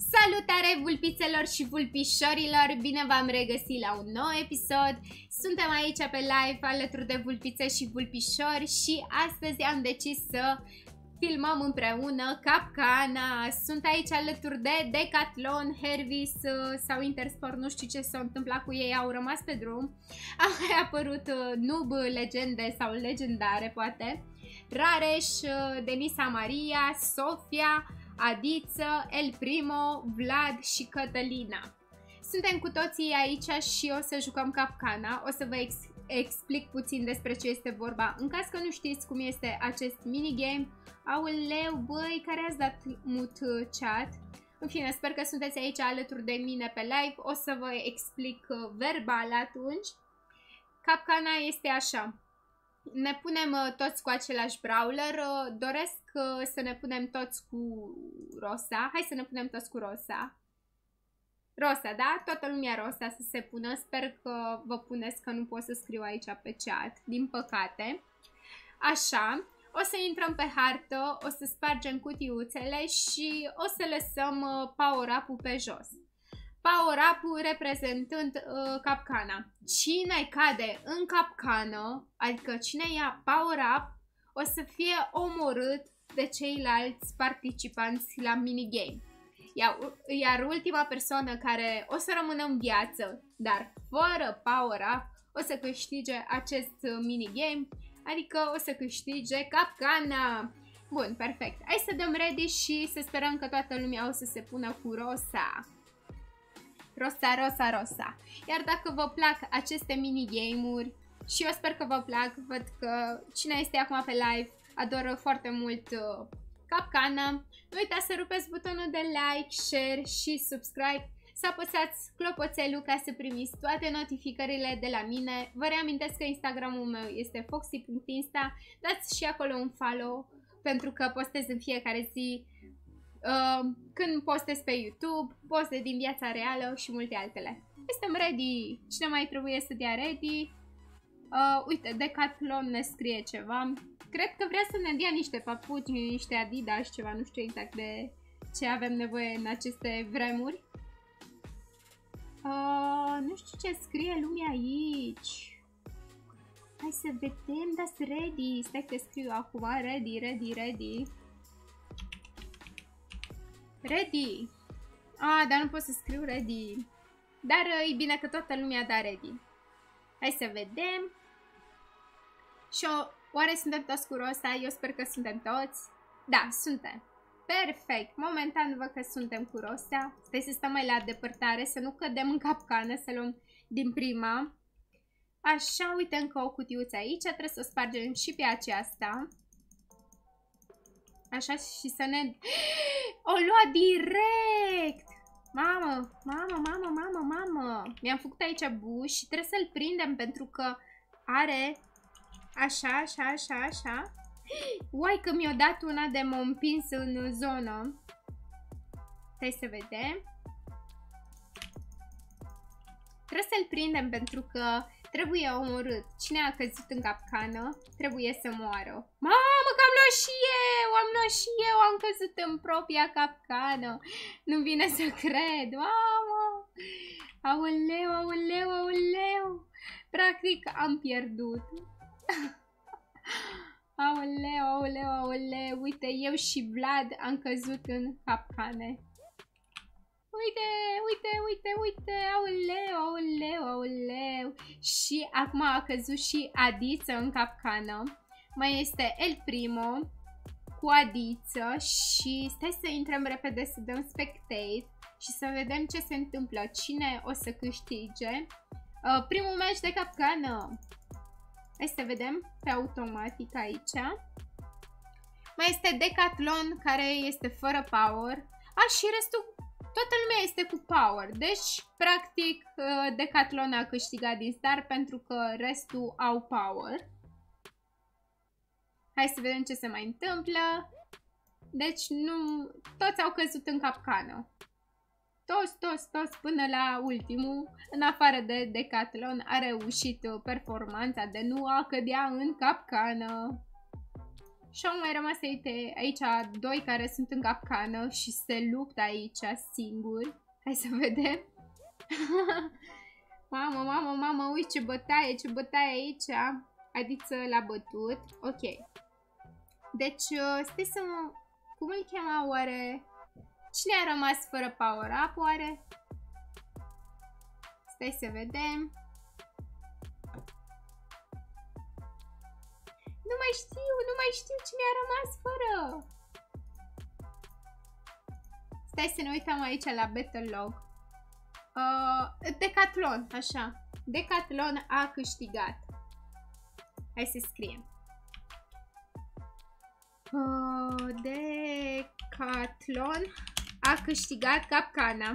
Salutare vulpițelor și vulpișorilor! Bine v-am regăsit la un nou episod. Suntem aici pe live alături de vulpițe și vulpișori și astăzi am decis să filmăm împreună Capcana. Sunt aici alături de Decathlon, Hervis sau Intersport, nu știu ce s-a întâmplat cu ei, au rămas pe drum. A mai apărut Noob Legende sau Legendare, poate. Rareș, Denisa Maria, Sofia, Adiță, El Primo, Vlad și Cătălina. Suntem cu toții aici și o să jucăm Capcana. O să vă explic puțin despre ce este vorba. În caz că nu știți cum este acest minigame, aoleu, băi, care ați dat mut chat? În fine, sper că sunteți aici alături de mine pe live. O să vă explic verbal atunci. Capcana este așa. Ne punem toți cu același brawler. Doresc să ne punem toți cu Rosa. Hai să ne punem toți cu Rosa. Rosa, da? Toată lumea Rosa să se pună. Sper că vă puneți, că nu pot să scriu aici pe chat, din păcate. Așa. O să intrăm pe hartă, o să spargem cutiuțele și o să lăsăm power-up-ul pe jos. Power-up-ul reprezentând capcana. Cine cade în capcană, adică cine ia power-up, o să fie omorât de ceilalți participanți la minigame. Iar ultima persoană care o să rămână în viață, dar fără power-up, o să câștige acest minigame, adică o să câștige capcana. Bun, perfect. Hai să dăm ready și să sperăm că toată lumea o să se pună cu Rosa. Rosa, Rosa, Rosa. Iar dacă vă plac aceste minigame-uri, și eu sper că vă plac, văd că cine este acum pe live adoră foarte mult Capcana, nu uitați să rupeți butonul de like, share și subscribe, să apăsați clopoțelul ca să primiți toate notificările de la mine. Vă reamintesc că Instagramul meu este foxy.insta, dați și acolo un follow pentru că postez în fiecare zi. Când postez pe YouTube, poste din viața reală și multe altele. Suntem ready. Cine mai trebuie să dea ready? Uite, Decathlon ne scrie ceva. Cred că vrea să ne dea niște papuci, niște Adidas, ceva, nu știu exact de ce avem nevoie în aceste vremuri. Nu știu ce scrie lumea aici. Hai să vedem, dați ready. Stai că scriu acum, ready, ready, ready. Ready. Dar nu pot să scriu ready. Dar e bine că toată lumea da ready. Hai să vedem. Și oare suntem toți cu Rosa? Eu sper că suntem toți. Da, suntem. Perfect. Momentan văd că suntem cu Rosa. Stai să stăm mai la depărtare, să nu cădem în capcană, să luăm din prima. Așa, uite încă o cutiuță aici. Trebuie să o spargem și pe aceasta. Așa și să ne... O lua direct! Mamă, mamă, mamă, mamă, mamă! Mi-am făcut aici buș și trebuie să-l prindem pentru că are... Așa, așa, așa, așa. Uai că mi-a dat una de m-a împins în zonă. Hai să vedem. Trebuie să-l prindem pentru că trebuie omorât. Cine a căzut în capcană trebuie să moară. Mamă, că am luat și eu! Am luat și eu! Am căzut în propria capcană. Nu vine să cred. Mamă! Aoleu, aoleu, aoleu! Practic am pierdut. Aoleu, aoleu, aoleu! Uite, eu și Vlad am căzut în capcane. Uite, uite, uite, uite, aoleu, aoleu, aoleu. Și acum a căzut și Adiță în capcană. Mai este El Primo cu Adiță și stai să intrăm repede să dăm spectate și să vedem ce se întâmplă, cine o să câștige primul match de capcană. Hai să vedem pe automatic aici. Mai este Decathlon care este fără power. Și restul... Toată lumea este cu power, deci practic Decathlon a câștigat din start pentru că restul au power. Hai să vedem ce se mai întâmplă. Deci nu... Toți au căzut în capcană. Toți până la ultimul, în afară de Decathlon, a reușit performanța de nu a cădea în capcană. Și au mai rămas, uite, aici doi care sunt în capcană și se luptă aici singuri. Hai să vedem. Mamă, mamă, mamă, uite ce bătaie aici. Adiță l-a bătut. Ok. Deci, stai să mă... Cum îl chema oare? Cine a rămas fără power-up oare? Stai să vedem. Nu mai știu cine a rămas fără. Stai să ne uităm aici la Battle Log. Decathlon, așa. Decathlon a câștigat. Hai să scriem. Decathlon a câștigat capcana.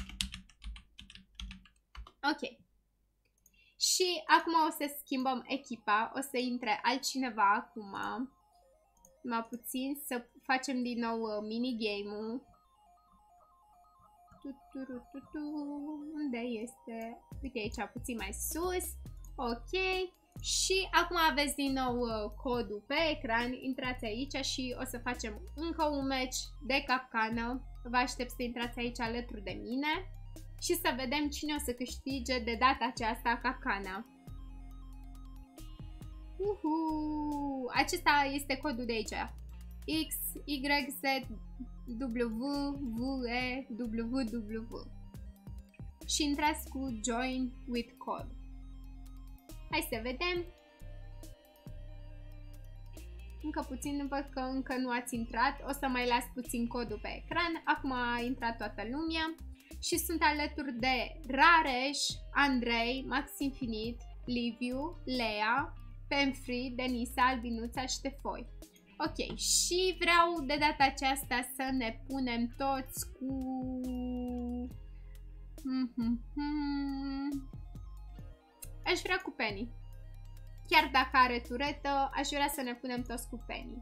Ok. Și acum o să schimbăm echipa. O să intre altcineva acum. Mai puțin să facem din nou minigame-ul. Unde este? Uite aici, puțin mai sus. Ok. Și acum aveți din nou codul pe ecran. Intrați aici și o să facem încă un match de capcană. Vă aștept să intrați aici alături de mine și să vedem cine o să câștige de data aceasta capcana. Acesta este codul de aici. X, Y, Z, W, V, E, W. Și intrați cu Join with Code. Hai să vedem. Încă puțin, văd că încă nu ați intrat. O să mai las puțin codul pe ecran. Acum a intrat toată lumea. Și sunt alături de Rareș, Andrei, Max Infinit, Liviu, Lea, Pemfree, Denisa, Albinuța și Tefoi. Ok, și vreau de data aceasta să ne punem toți cu... Aș vrea cu Penny. Chiar dacă are turetă, aș vrea să ne punem toți cu Penny.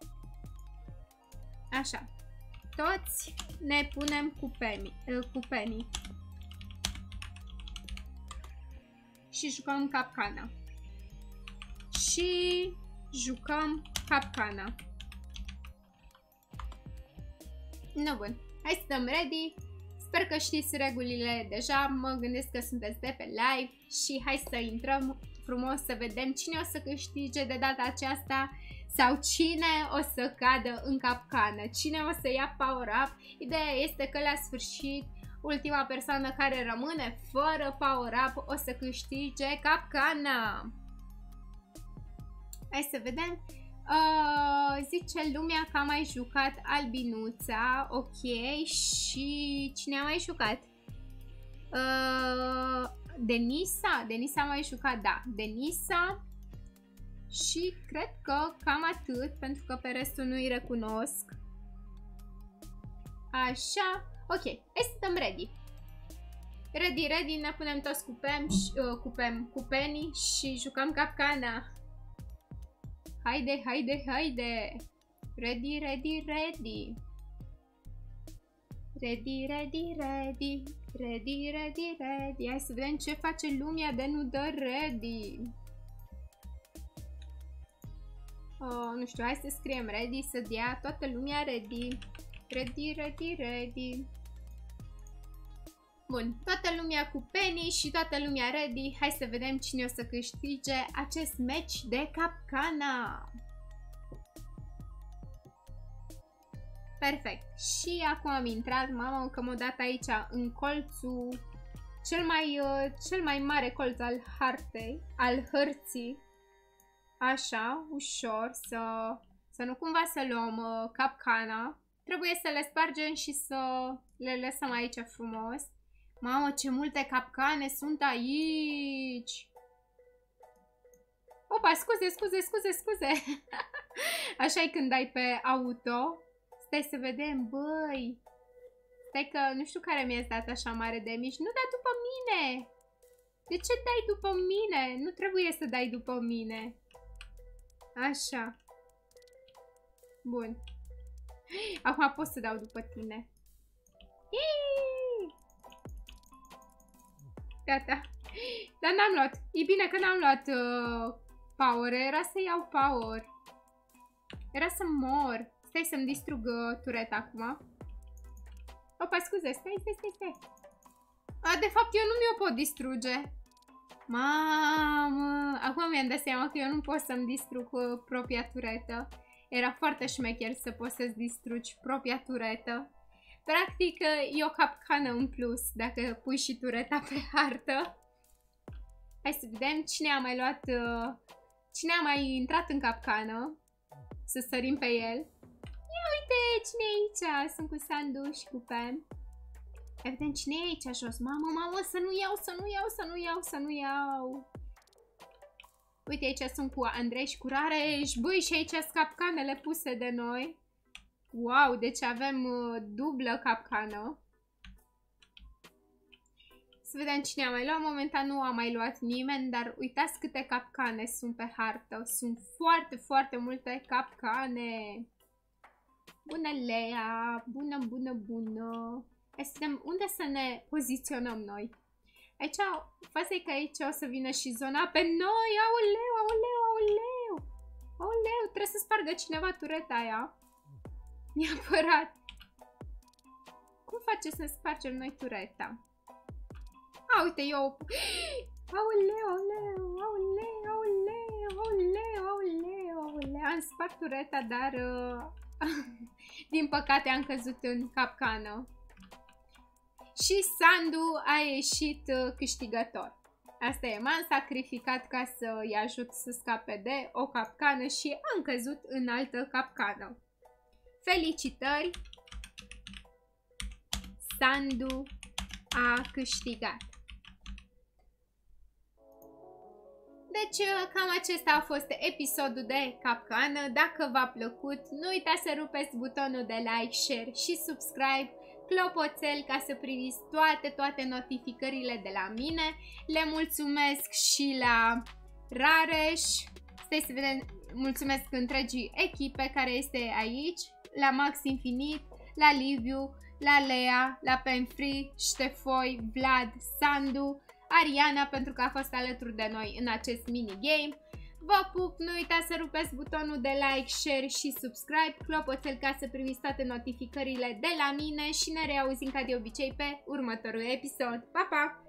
Așa. Toți ne punem cu Penny. Și jucăm capcana. Nu, bun. Hai să dăm ready. Sper că știți regulile deja. Mă gândesc că sunteți de pe live. Și hai să intrăm frumos să vedem cine o să câștige de data aceasta sau cine o să cadă în capcană, cine o să ia power-up. Ideea este că la sfârșit ultima persoană care rămâne fără power-up o să câștige capcana. Hai să vedem. Zice lumea că a mai jucat Albinuța. Ok. Și cine a mai jucat? Denisa? Denisa a mai jucat, da. Denisa. Și cred că cam atât, pentru că pe restul nu-i recunosc. Așa. Ok. Hai să dăm ready. Ready, ne punem toți cu Penny și jucăm capcana. Haide. Ready. Hai să vedem ce face lumea de nu dă ready. Nu știu, hai să scriem ready, să dea toată lumea ready. Ready. Bun, toată lumea cu Penny și toată lumea ready. Hai să vedem cine o să câștige acest match de capcana. Perfect. Și acum am intrat, mamă, că m-a dat aici în colțul cel mai mare colț al hărții. Așa, ușor, să nu cumva să luăm capcana. Trebuie să le spargem și să le lăsăm aici frumos. Mamă, ce multe capcane sunt aici! Opa, scuze! Așa-i când dai pe auto. Stai să vedem, băi! Stai că nu știu care mi-ați dat așa mare de mici. Nu da după mine! De ce dai după mine? Nu trebuie să dai după mine. Așa. Bun. Acum pot să dau după tine. Iii! Gata. Dar n-am luat. E bine că n-am luat power. Era să iau power. Era să mor. Stai să-mi distrug tureta acum. Opa, scuze, stai. De fapt, eu nu mi-o pot distruge. Mamă, acum mi-am dat seama că eu nu pot să-mi distrug propria turetă. Era foarte șmecher să poți să-ți distrugi propria turetă. Practic, e o capcană în plus dacă pui și tureta pe hartă. Hai să vedem cine a mai luat, cine a mai intrat în capcană. Să sărim pe el. Ia uite, cine e aici? Sunt cu Sandu și cu Pam. Hai vedem cine e aici jos. Mamă, să nu iau. Uite, aici sunt cu Andrei și cu Rareș. Băi, și aici sunt capcanele puse de noi. Wow, deci avem dublă capcană. Să vedem cine a mai luat. Momentan nu a mai luat nimeni, dar uitați câte capcane sunt pe hartă. Sunt foarte multe capcane. Bună, Lea! Bună! Hai să vedem unde să ne poziționăm noi. Aici, fața e că aici o să vină și zona pe noi. Aoleu, trebuie să spargă cineva tureta aia. Neapărat. Cum face să spargem noi tureta? A, uite, eu... Aoleu. Am spart tureta, dar... din păcate am căzut în capcană. Și Sandu a ieșit câștigător. Asta e, m-am sacrificat ca să-i ajut să scape de o capcană și am căzut în altă capcană. Felicitări! Sandu a câștigat. Deci, cam acesta a fost episodul de capcană. Dacă v-a plăcut, nu uitați să rupeți butonul de like, share și subscribe, clopoțel, ca să primiți toate notificările de la mine. Le mulțumesc și la Rareș. Stai să vedem, mulțumesc întregii echipe care este aici, la Max Infinit, la Liviu, la Lea, la Penfree, Ștefoi, Vlad, Sandu, Ariana pentru că a fost alături de noi în acest minigame. Vă pup, nu uitați să rupeți butonul de like, share și subscribe, clopoțel, ca să primiți toate notificările de la mine și ne reauzim ca de obicei pe următorul episod. Pa, pa!